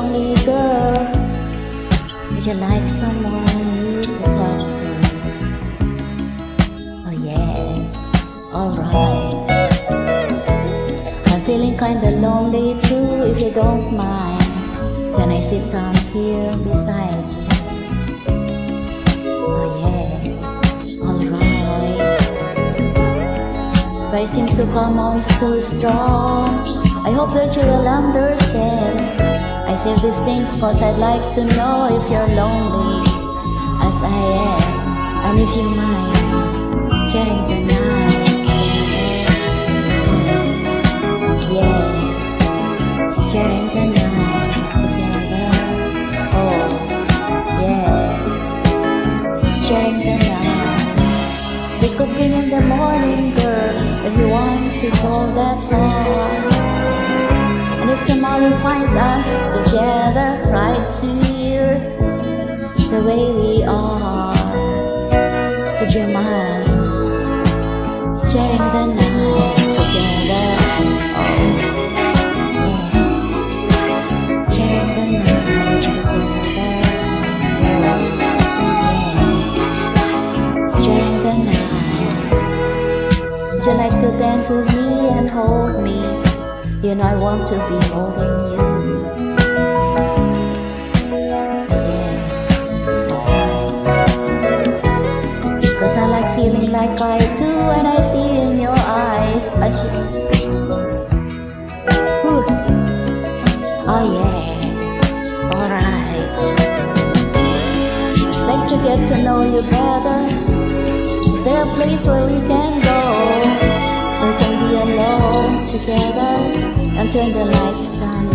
lonely girl? Would you like someone new to talk to? Oh yeah, alright. I'm feeling kinda lonely too, if you don't mind. Can I sit down here beside you? Oh yeah, alright. If I seem to come on too strong, I hope that you will understand. I say these things cause I'd like to know if you're lonely as I am, and if you mind sharing the night. Yeah, sharing the night together. Oh, yeah, sharing the night. We could be in the morning, girl, if you want to go that far. And if tomorrow finds us together right here, the way we are, would you mind sharing the night together? Oh, yeah, sharing the night together. Oh, yeah, sharing the night. Would you like to dance with me and hold me? You know I want to be holding you. Yeah. Cause I like feeling like I do when I see in your eyes Ooh. Oh yeah, alright. Like to get to know you better. Is there a place where we can go? We can be alone together and turn the lights down